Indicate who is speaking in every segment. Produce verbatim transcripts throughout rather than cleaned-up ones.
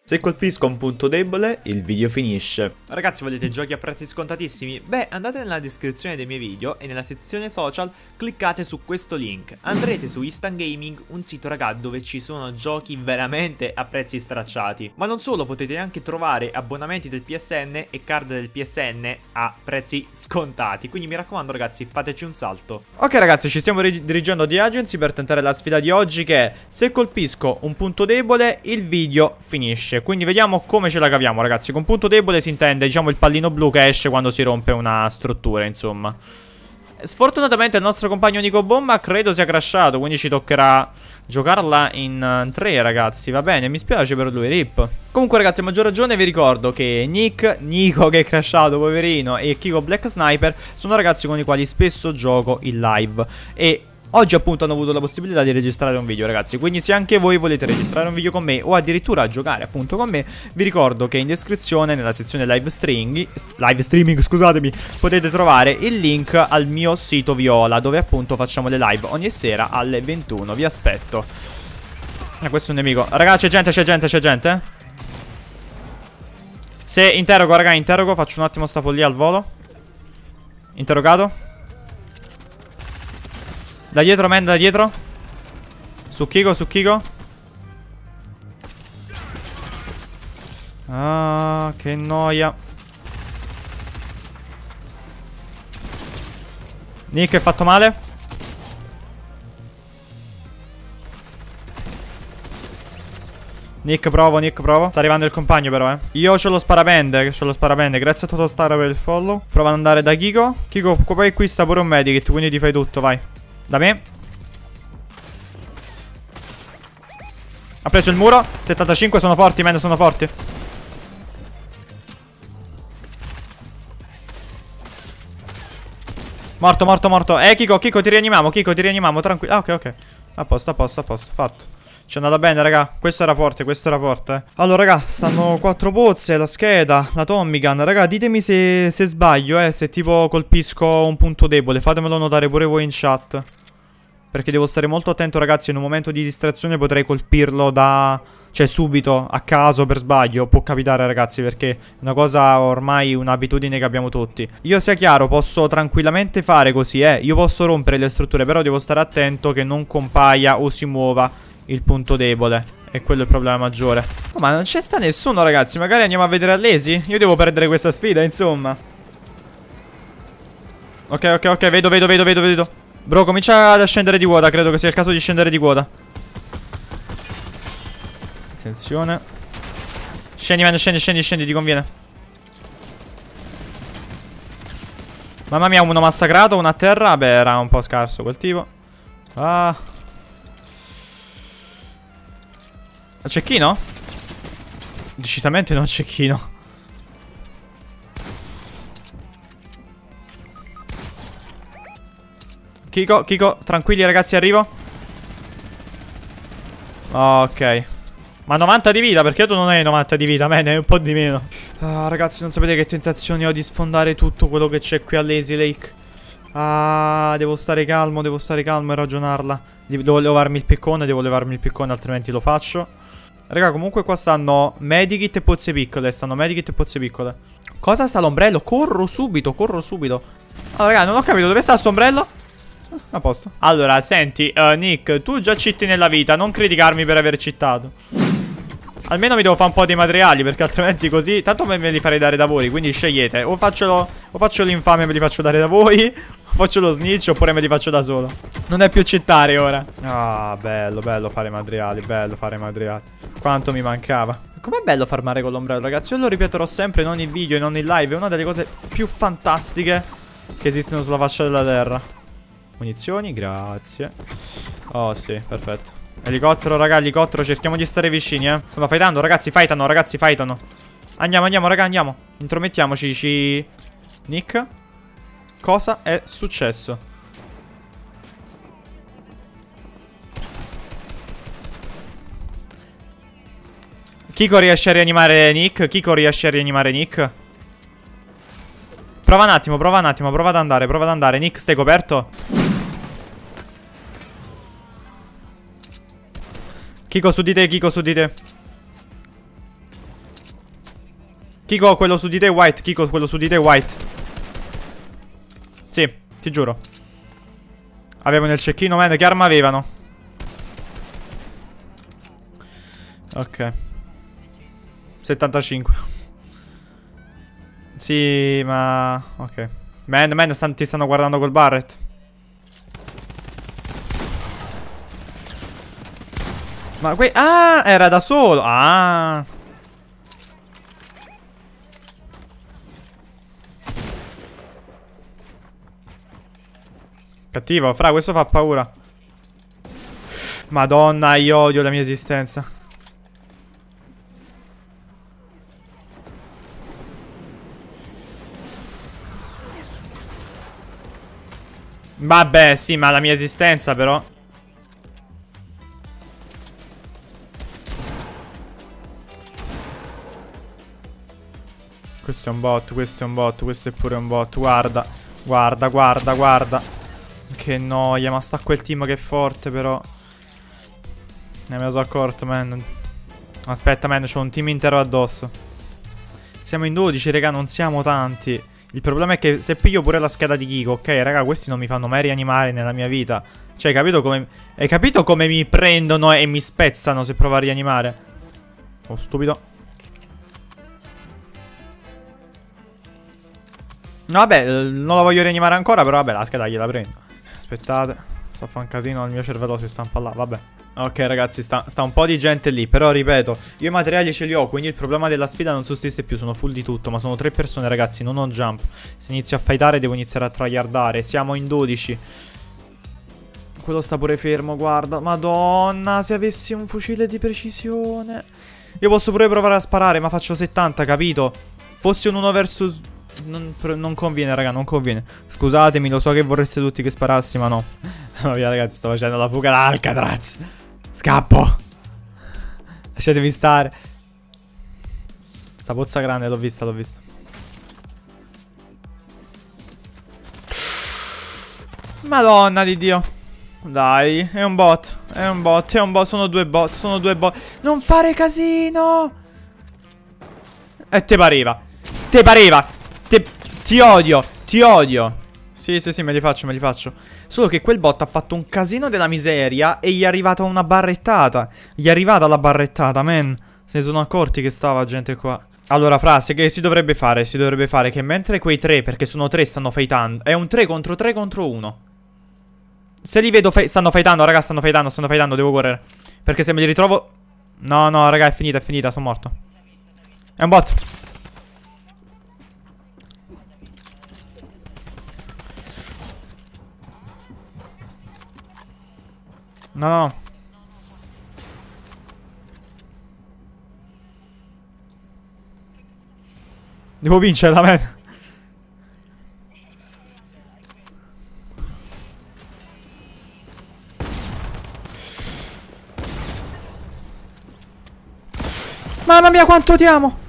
Speaker 1: Se colpisco un punto debole, il video finisce. Ragazzi, volete giochi a prezzi scontatissimi? Beh, andate nella descrizione dei miei video e nella sezione social cliccate su questo link. Andrete su Instant Gaming, un sito raga dove ci sono giochi veramente a prezzi stracciati. Ma non solo, potete anche trovare abbonamenti del P S N e card del P S N a prezzi scontati. Quindi mi raccomando ragazzi, fateci un salto. Ok ragazzi, ci stiamo dirigendo a The Agency per tentare la sfida di oggi, che è: se colpisco un punto debole, il video finisce. Quindi vediamo come ce la caviamo ragazzi. Con punto debole si intende, diciamo, il pallino blu che esce quando si rompe una struttura, insomma. Sfortunatamente il nostro compagno Nico Bomba credo sia crashato, quindi ci toccherà giocarla in tre ragazzi. Va bene, mi spiace per lui, rip. Comunque ragazzi, a maggior ragione vi ricordo che Nick, Nico che è crashato poverino, e Kiko Black Sniper sono ragazzi con i quali spesso gioco in live. E oggi appunto hanno avuto la possibilità di registrare un video ragazzi. Quindi se anche voi volete registrare un video con me o addirittura giocare appunto con me, vi ricordo che in descrizione nella sezione live streaming, live streaming scusatemi, potete trovare il link al mio sito Viola, dove appunto facciamo le live ogni sera alle ventuno. Vi aspetto. Eh, questo è un nemico. Raga, c'è gente, c'è gente, c'è gente. Se interrogo raga, interrogo, faccio un attimo sta follia al volo. Interrogato. Da dietro, man, da dietro. Su Kiko, su Kiko. Ah, che noia. Nick è fatto male. Nick provo, Nick provo. Sta arrivando il compagno però, eh. Io c'ho lo sparapende, c'ho lo sparapende. Grazie a Totostar per il follow. Prova ad andare da Kiko. Kiko, poi qui sta pure un medikit, quindi ti fai tutto, vai. Da me. Ha preso il muro. settantacinque, sono forti, man, sono forti. Morto, morto, morto. Eh, Kiko, Kiko, ti rianimiamo, Kiko, ti rianimiamo, tranquillo. Ah, ok, ok. A posto, a posto, a posto, fatto. Ci è andata bene, raga. Questo era forte, questo era forte, eh. Allora, raga, stanno quattro pozze, la scheda, la Tommy Gun. Raga, ditemi se, se sbaglio, eh. Se tipo colpisco un punto debole. Fatemelo notare pure voi in chat. Perché devo stare molto attento, ragazzi. In un momento di distrazione potrei colpirlo da... cioè subito, a caso, per sbaglio. Può capitare, ragazzi, perché è una cosa ormai, un'abitudine che abbiamo tutti. Io, sia chiaro, posso tranquillamente fare così, eh. Io posso rompere le strutture, però devo stare attento che non compaia o si muova il punto debole. E quello è il problema maggiore. Oh, ma non c'è sta nessuno, ragazzi. Magari andiamo a vedere all'esi. Io devo perdere questa sfida, insomma. Ok, ok, ok, vedo, vedo, vedo, vedo, vedo. Bro, comincia ad scendere di quota. Credo che sia il caso di scendere di quota. Attenzione. Scendi, man, scendi, scendi, scendi, ti conviene. Mamma mia, uno massacrato, uno a terra. Beh, era un po' scarso quel tipo. Ah. Cecchino? Decisamente non cecchino. Kiko, Kiko, tranquilli ragazzi, arrivo. Ok. Ma novanta di vita, perché tu non hai novanta di vita, me ne hai un po' di meno. Ah, ragazzi, non sapete che tentazioni ho di sfondare tutto quello che c'è qui a Lazy Lake. Ah, devo stare calmo, devo stare calmo e ragionarla. Devo levarmi il piccone, devo levarmi il piccone, altrimenti lo faccio. Raga, comunque qua stanno medikit e pozze piccole. Stanno medikit e pozze piccole. Cosa sta l'ombrello? Corro subito, corro subito. Allora, raga, non ho capito, dove sta sto ombrello? A posto. Allora, senti, uh, Nick, tu già cheati nella vita, non criticarmi per aver cheatato. Almeno mi devo fare un po' di materiali, perché altrimenti così tanto me li farei dare da voi. Quindi scegliete, o faccio, o faccio l'infame e me li faccio dare da voi, o faccio lo snitch, oppure me li faccio da solo. Non è più cheatare ora. Ah, bello, bello fare materiali, bello fare materiali. Quanto mi mancava. Com'è bello farmare con l'ombrello, ragazzi. Io lo ripeterò sempre in ogni video e non in live. È una delle cose più fantastiche che esistono sulla faccia della terra. Munizioni, grazie. Oh sì, perfetto. Elicottero, raga, elicottero, cerchiamo di stare vicini, eh. Stanno fightando, ragazzi, fightano, ragazzi, fightano. Andiamo, andiamo, raga, andiamo. Intromettiamoci, ci... Nick? Cosa è successo? Kiko riesce a rianimare Nick? Kiko riesce a rianimare Nick? Prova un attimo, prova un attimo, prova ad andare, prova ad andare. Nick, stai coperto? Kiko su di te, Kiko su di te. Kiko, quello su di te, White. Kiko, quello su di te, White. Sì, ti giuro. Avevano il cecchino, man. Che arma avevano? Ok. settantacinque. Sì, ma... ok. Man, man, stan, ti stanno guardando col Barret. Ma que... Ah, era da solo. Ah. Cattivo, fra, questo fa paura. Madonna, io odio la mia esistenza. Vabbè, sì, ma la mia esistenza però. Questo è un bot, questo è un bot, questo è pure un bot. Guarda, guarda, guarda, guarda. Che noia, ma sta quel team che è forte però. Ne me lo sono accorto, man. Aspetta, man, c'ho un team intero addosso. Siamo in dodici, raga, non siamo tanti. Il problema è che se piglio pure la scheda di Kiko, ok, raga, questi non mi fanno mai rianimare nella mia vita. Cioè, hai capito come... Hai capito come mi prendono e mi spezzano se provo a rianimare? Oh, stupido. No, vabbè, non la voglio rianimare ancora, però vabbè, la scheda gliela prendo. Aspettate, sto a fare un casino, il mio cervello si stampa là, vabbè. Ok ragazzi, sta, sta un po' di gente lì, però ripeto, io i materiali ce li ho, quindi il problema della sfida non sussiste più, sono full di tutto, ma sono tre persone ragazzi, non ho jump. Se inizio a fightare devo iniziare a tryhardare, siamo in dodici. Quello sta pure fermo, guarda, madonna, se avessi un fucile di precisione. Io posso pure provare a sparare, ma faccio settanta, capito? Fossi un uno versus... Non, non conviene raga, non conviene. Scusatemi, lo so che vorreste tutti che sparassi, ma no. Ma via ragazzi, sto facendo la fuga da Alcatraz. Scappo. Lasciatemi stare. Sta pozza grande, l'ho vista, l'ho vista. Madonna di Dio. Dai, è un bot. È un bot, è un bot, sono due bot, sono due bot. Non fare casino. E te pareva. Te pareva. Te, ti odio, ti odio. Sì, sì, sì, me li faccio, me li faccio. Solo che quel bot ha fatto un casino della miseria e gli è arrivata una barrettata. Gli è arrivata la barrettata, man. Se ne sono accorti che stava gente qua. Allora, frase, che si dovrebbe fare? Si dovrebbe fare che mentre quei tre, perché sono tre, stanno fightando. È un tre contro tre contro uno. Se li vedo, stanno fightando, raga, stanno fightando, stanno fightando, devo correre. Perché se me li ritrovo... No, no, raga, è finita, è finita, sono morto. È un bot. No, no. Devo vincere, da me. Mamma mia, quanto ti amo.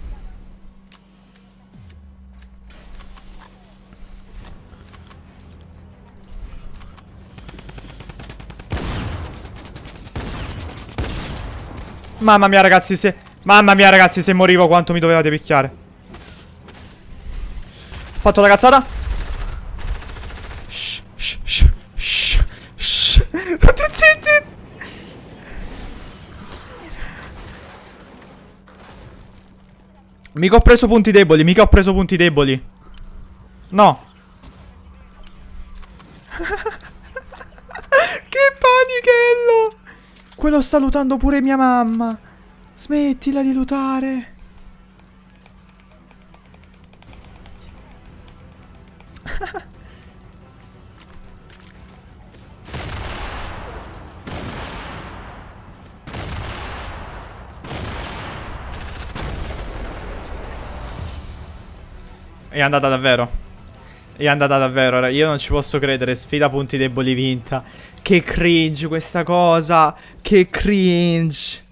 Speaker 1: Mamma mia ragazzi, se... Mamma mia ragazzi, se morivo quanto mi dovevate picchiare. Ho fatto la cazzata. Shh, shh, shh, shh, shh. Tutti zitti. Mica ho preso punti deboli, mica ho preso punti deboli. No. Che panichello. Quello sta lutando pure mia mamma. Smettila di lutare. È andata davvero. È andata davvero. Io non ci posso credere. Sfida punti deboli vinta. Che cringe questa cosa. Che cringe.